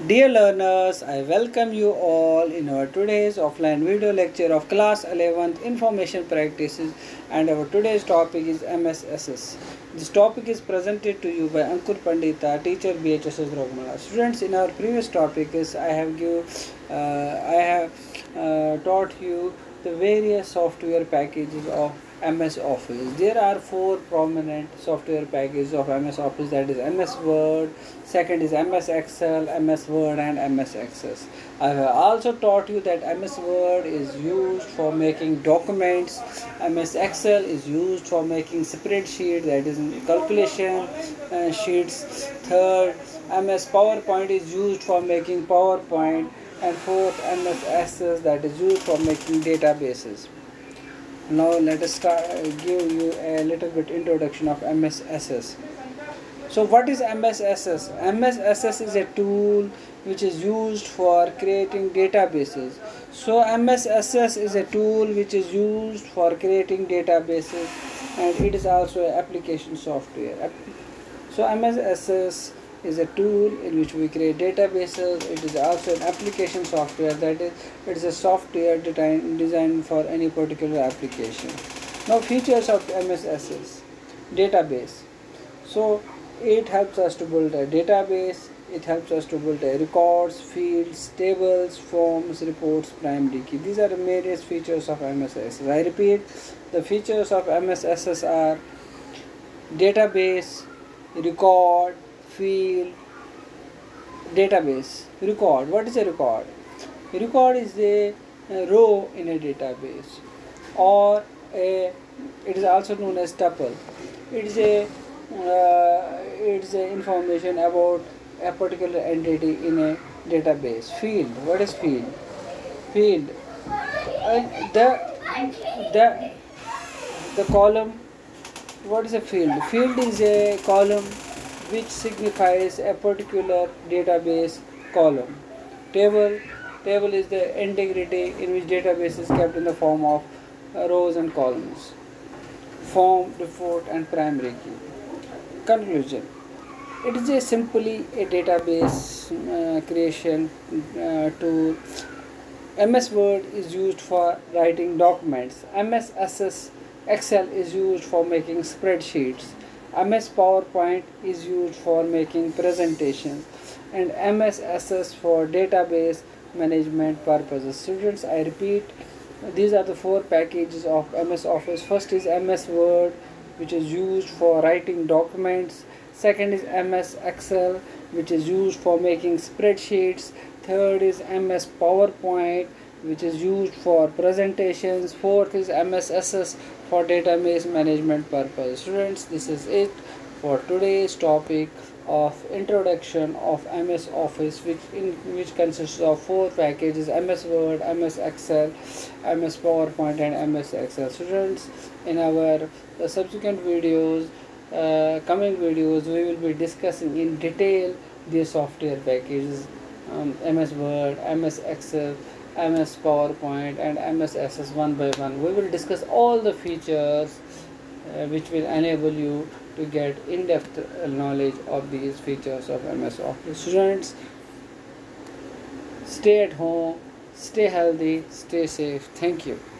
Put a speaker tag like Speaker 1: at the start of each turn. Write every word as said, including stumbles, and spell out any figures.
Speaker 1: Dear learners, I welcome you all in our today's offline video lecture of class eleventh Information Practices, and our today's topic is M S S S. This topic is presented to you by Ankur Pandita, teacher B H S S Ragmala. Students, in our previous topic is I have give, uh, I have uh, taught you the various software packages of M S Office. There are four prominent software packages of M S Office, that is M S Word, second is M S Excel, M S Word and M S Access. I have also taught you that M S Word is used for making documents, M S Excel is used for making spreadsheet, that is calculation uh, sheets, third M S PowerPoint is used for making PowerPoint, and fourth M S Access, that is used for making databases. Now let us start give you a little bit introduction of M S S S. So what is M S S S? M S S S is a tool which is used for creating databases. So M S S S is a tool which is used for creating databases, and it is also an application software. So M S S S is a tool in which we create databases. It is also an application software, that is it is a software designed for any particular application. Now features of M S S S. Database. So it helps us to build a database, it helps us to build a records, fields, tables, forms, reports, primary key. These are the various features of M S S S. I repeat, the features of M S S S are database, record, field, database. Record. What is a record? A record is a, a row in a database, or a it is also known as tuple. It is a uh, it is a information about a particular entity in a database. Field. What is field? Field. Uh, the the the column. What is a field? Field is a column which signifies a particular database column. Table. Table is the integrity in which database is kept in the form of uh, rows and columns. Form, report and primary key. Conclusion. It is a simply a database uh, creation uh, tool. M S Word is used for writing documents. M S Excel is used for making spreadsheets. M S PowerPoint is used for making presentations, and M S Access for database management purposes. Students, I repeat, these are the four packages of M S Office. First is M S Word, which is used for writing documents. Second is M S Excel, which is used for making spreadsheets. Third is M S PowerPoint, which is used for presentations. Fourth is M S Access for database management purpose. Students, this is it for today's topic of introduction of M S Office, which in which consists of four packages: M S Word, M S Excel, M S PowerPoint and M S Excel. Students, in our uh, subsequent videos, uh, coming videos, we will be discussing in detail these software packages, um, M S Word, M S Excel, M S PowerPoint and M S Access one by one. We will discuss all the features uh, which will enable you to get in-depth knowledge of these features of M S Office. Students, stay at home, stay healthy, stay safe. Thank you.